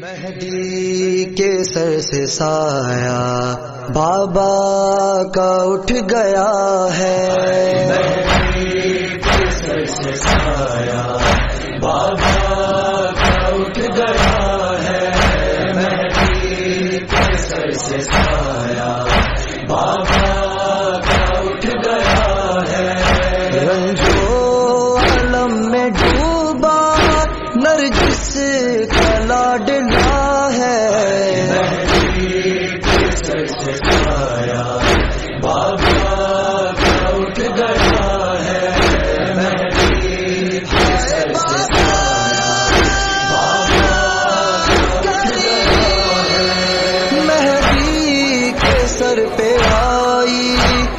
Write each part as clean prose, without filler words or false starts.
مہدی کے سر سے سایہ بابا کا اٹھ گیا ہے، مہدی کے سر سے سایہ بابا کا اٹھ گیا ہے، مہدی کے سر سے سایہ بابا کا اٹھ گیا ہے، رنجو عالم میں ڈوبا نرجس کا لاڈلا ہے، مہدی کے سر سے سایہ بابا کا اٹھ گیا ہے، مہدی کے سر سے سایہ بابا کا اٹھ گیا ہے، مہدی کے سر پہ آئی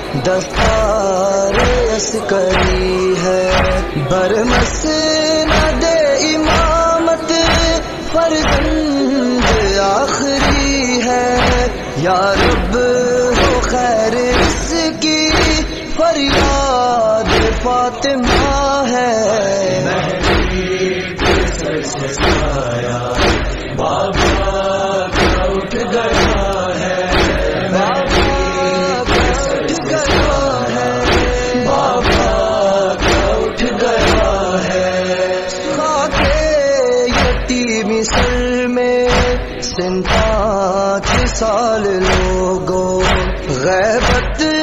دستار عسکری ہے، برمس نہ دے امامت فرزند آخری ہے، یا رب ہو خیر اس کی فریاد فاطمہ ہے، مہدی کے سر سے سایہ بابا کا اٹھ گیا ہے، بابا کا اٹھ گیا ہے، بابا کا اٹھ گیا ہے، یتیمی سر میں 57 سال لوگوں غیبت